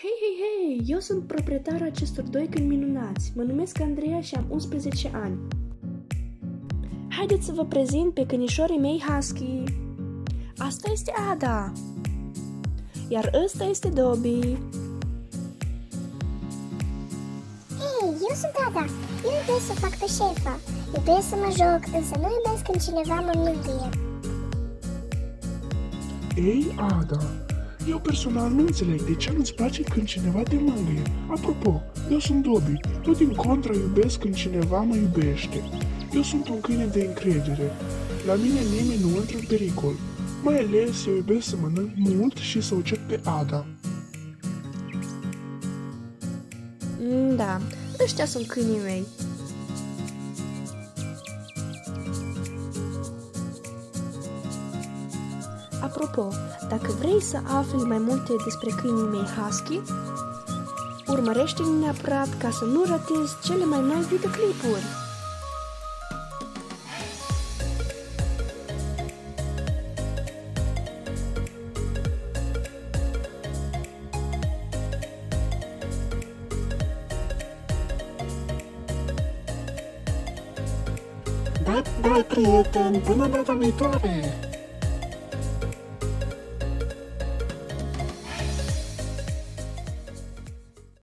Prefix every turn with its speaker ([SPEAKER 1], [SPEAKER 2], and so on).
[SPEAKER 1] Hei, hei, hei! Eu sunt proprietarul acestor doi câini minunați. Mă numesc Andreea și am 11 ani. Haideți să vă prezint pe câinișorii mei husky. Asta este Ada. Iar ăsta este Dobby.
[SPEAKER 2] Hei, eu sunt Ada. Eu iubesc să fac pe șefa. Iubesc să mă joc, însă nu iubesc când cineva mă mângâie.
[SPEAKER 3] Ei, Ada, eu personal nu înțeleg de ce nu-ți place când cineva te mângâie. Apropo, eu sunt Dobby. Eu din contră iubesc când cineva mă iubește. Eu sunt un câine de încredere. La mine nimeni nu intră în pericol. Mai ales eu iubesc să mănânc mult și să o cer pe Ada.
[SPEAKER 1] Da, ăștia sunt câinii mei. Apropo, dacă vrei să afli mai multe despre câinii mei husky, urmărește-ne neapărat ca să nu ratezi cele mai noi videoclipuri.
[SPEAKER 3] Bye, bye, prieteni! Până data viitoare!